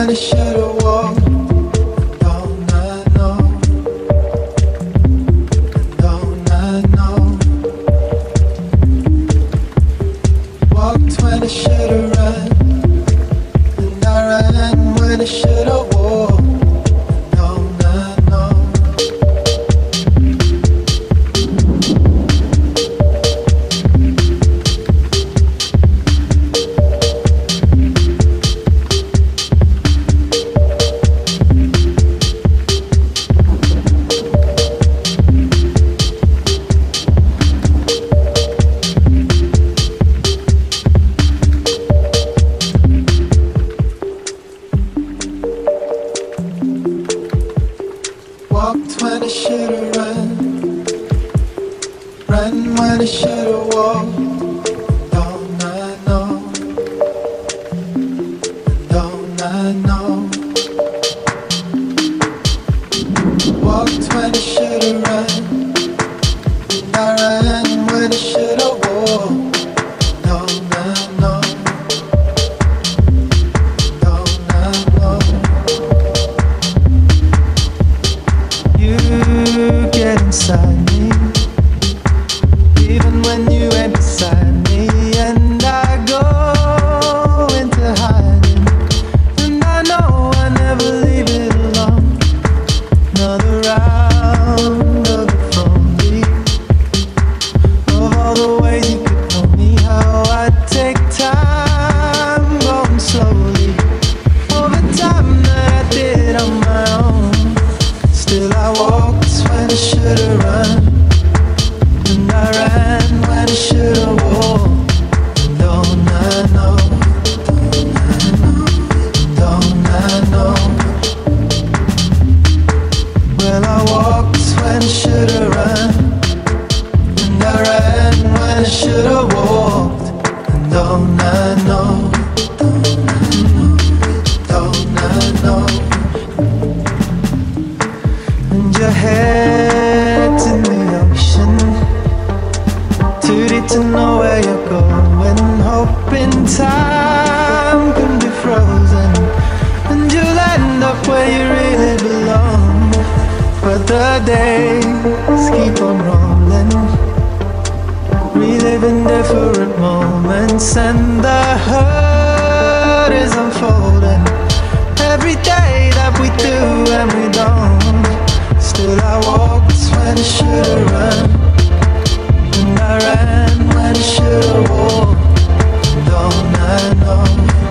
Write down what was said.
when I should've walked. Don't I know? Don't I know? Walked when I should've run, and I ran when I should've walked. Don't I know? Walked when I should've run, ran when I should've walked. Don't I know? Don't I know? Walked when I should've run, and I ran when I should've walked. Don't I know? Don't I know? You get inside me, even when you ain't beside me, and I go into hiding, and I know I never leave it alone. Another round of it from me, of all the ways you could tell me how I take time, going slowly, over time that I did on my own. Still I walked when I should've run, and I ran when I should've walked. Don't I know? Don't I know? Well, I walked when I should've run, and I ran when I should've walked. And don't I know? Don't I know? And your head's in the ocean, too deep to know where you're going, hoping time can be frozen, and you'll end up where you really belong. But the days keep on rolling, reliving different moments, and the hurt is unfolding every day that we do and we don't. Still I walked when I should've run, and I ran when I should've walked. Don't I know?